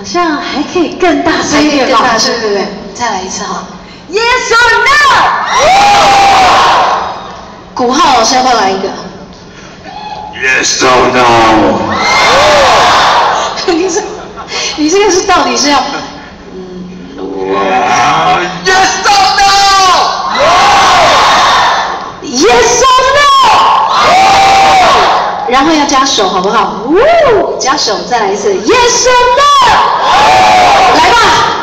好像还可以更大声一点吧？更大声，对不对？再来一次哈。Yes or no？ 古浩老师要不要来一个 ？Yes or no？ 你这个是到底是要 ？Yes or no？Yes or no？ 然后要加手，好不好？加手，再来一次 ，Yes or no？ 来吧。